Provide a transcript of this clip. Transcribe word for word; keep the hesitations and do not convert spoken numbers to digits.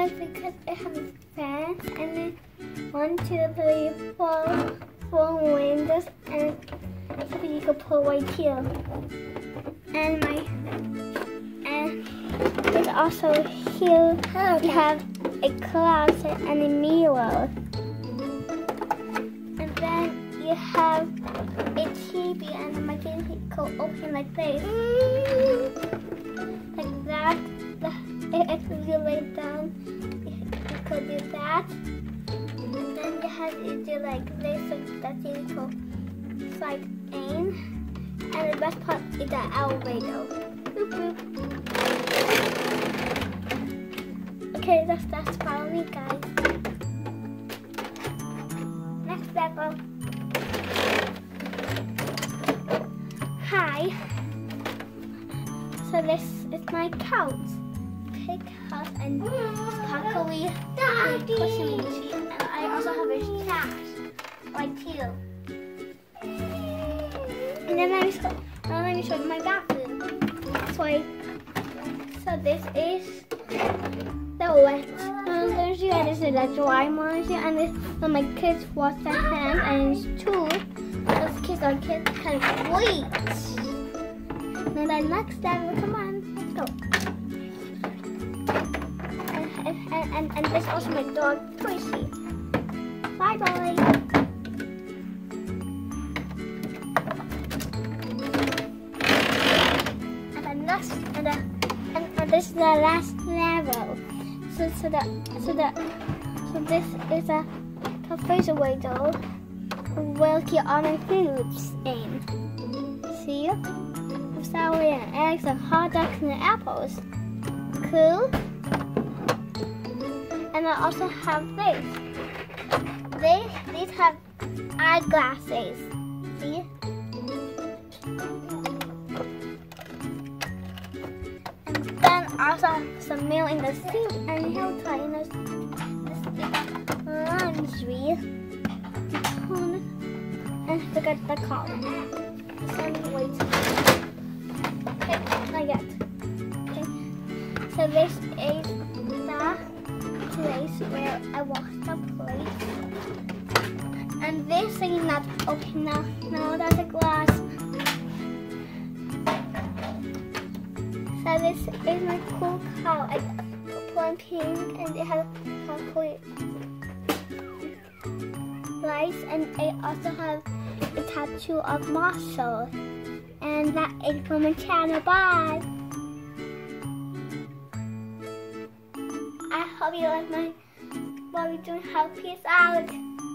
is because it has a fan and then one, two, three, four, four windows, and so you can put right here. And my and there's also here you have a closet and a mirror, and then you have a T V, and my T V can open like this, like that. If you lay down, you could do that, and then you have to do like this, so that you can slide in. And the best part is the elevator. Boop, boop. Okay, that's that's follow me, guys. Next level. Hi. So this is my couch. Big house and sparkly cushiony sheet, and I also have a trash right here. And then let me show, now let me show you my bathroom. So, I, so this is the wet laundry, and this is the dry laundry, and this when my kids wash their hands, and it's two. Those kids are kids can wait. Now the next level, come on, let's go. And, and, and, and this is also my dog, Tracy. Bye bye. And, the, and, and this is the last level. So, so the so the so this is a refrigerator where keep all my foods in. See, with celery and eggs and hot dogs and apples. Cool. And I also have this. These these have eyeglasses. See. Also some milk in the sink and hair tie in the laundry. And forget the collar. So wait. Okay, not yet. Okay. So this is the place where I wash the plate. And this thing is not open now. No, that's a glass. So this is my cool cow. I put one pink, and it has chocolate lights, and it also has a tattoo of Marshall. And that is from my channel. Bye. I hope you like my Barbie Dream. Peace out.